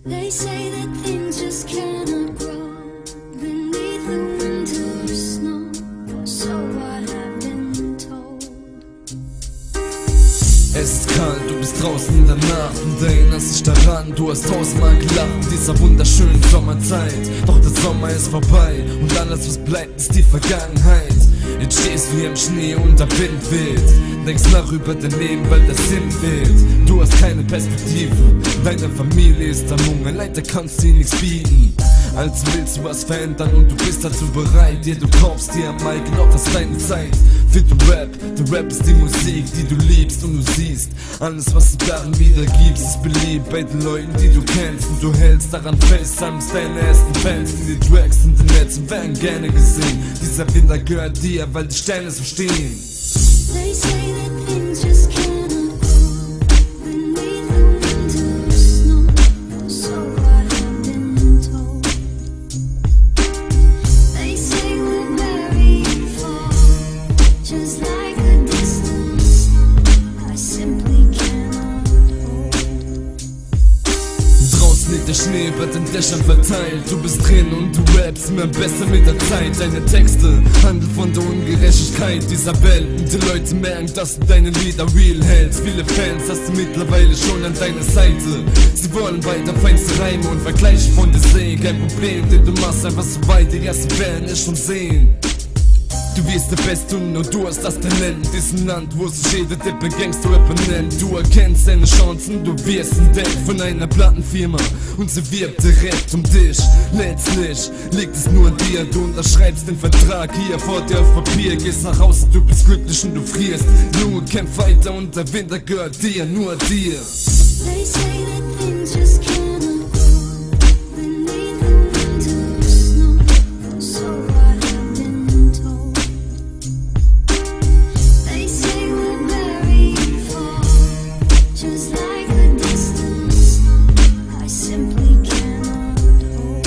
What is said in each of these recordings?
They say that things just cannot grow beneath the winter snow, so I have been told. Es ist kalt, du bist draußen in der Nacht und erinnerst dich daran, du hast tausendmal gelacht in dieser wunderschönen Sommerzeit. Doch der Sommer ist vorbei und alles was bleibt ist die Vergangenheit. Jetzt stehst du hier im Schnee und der Wind weht, denkst nach über dein Leben, weil der Sinn fehlt. Du hast keine Perspektive, deine Familie ist am Hunger, leider kannst du ihnen nichts bieten. Also willst du was verändern und du bist dazu bereit, du kaufst dir am Mic genau das deine Zeit. Für den Rap, der Rap ist die Musik, die du liebst und du siehst, alles was du darin wiedergibst ist beliebt bei den Leuten, die du kennst. Und du hältst daran fest, sammelst deine ersten Fans in die Tracks in den Netzen, werden gerne gesehen. Dieser Winter gehört dir, weil die Sterne so stehen. They say that things just cannot grow beneath the winter snow, so I have been told. They say we're very far, just like a distant star I simply cannot hold. Draußen liegt der Schnee, wird in Dächern verteilt. Du bist drin und du rappst immer besser mit der Zeit. Deine Texte handeln von der Ungerechtigkeit dieser Welt. Und die Leute merken, dass du deine Lieder real hältst. Viele Fans hast du mittlerweile schon an deiner Seite. Sie wollen weiter feinste Reime und Vergleiche von dir sehen. Kein Problem, denn du machst einfach so weit, die ersten werden es schon sehen. Du wirst der Beste und nur du hast das Talent. Diesem Land, wo sich jeder Dippe Gangster-Rapper nennt. Du erkennst deine Chancen, du wirst entdeckt von einer Plattenfirma und sie wirbt direkt um dich. Letztlich liegt es nur an dir, du unterschreibst den Vertrag hier vor dir auf Papier. Gehst nach Hause, du bist glücklich und du frierst. Nur kämpf weiter und der Winter gehört dir, nur dir. They say that things just cannot grow beneath the winter snow, so I have been told. They say we're very far, just like a distant star I simply cannot hold.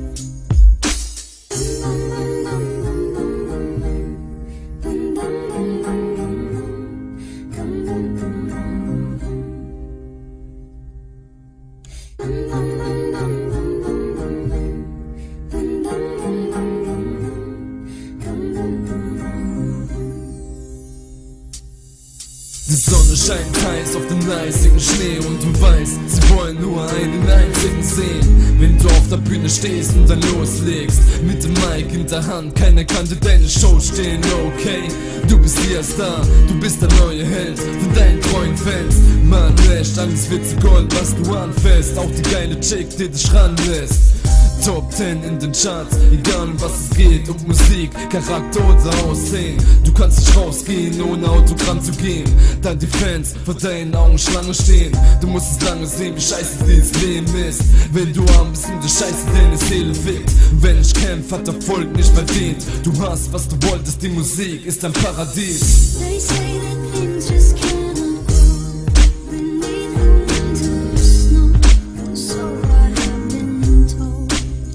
Die Sonne scheint heiß auf den eisigen Schnee und du weißt, sie wollen nur einen einzigen sehen. Wenn du auf der Bühne stehst und dann loslegst, mit dem Mic in der Hand, keiner kann dir deine Show stehen, okay? Du bist der Star, du bist der neue Held von deinen treuen Fans. Man lässt, alles wird zu Gold, was du anfällst, auch die geile Chick, die dich ranlässt. Top 10 in den Charts, egal um was es geht, ob Musik, Charakter oder Aussehen. Du kannst nicht rausgehen, ohne Autogramm zu gehen, da die Fans vor deinen Augen Schlange stehen. Du musst es lange sehen, wie scheiße dieses Leben ist, wenn du arm bist und die Scheiße deine Seele fickt. Und wenn ich kämpf, hat Erfolg nicht verdient. Du hast, was du wolltest, die Musik ist dein Paradies. They say that things just cannot grow beneath the winter snow, so I have been told.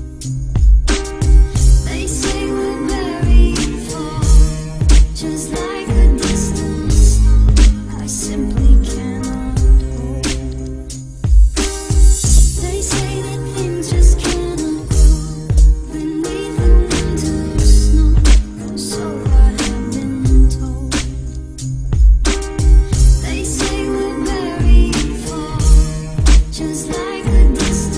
They say we're very far, just like a distant star I simply cannot hold. They say that things just cannot grow beneath the winter snow, so I have been told. They say we're very far, just like a distant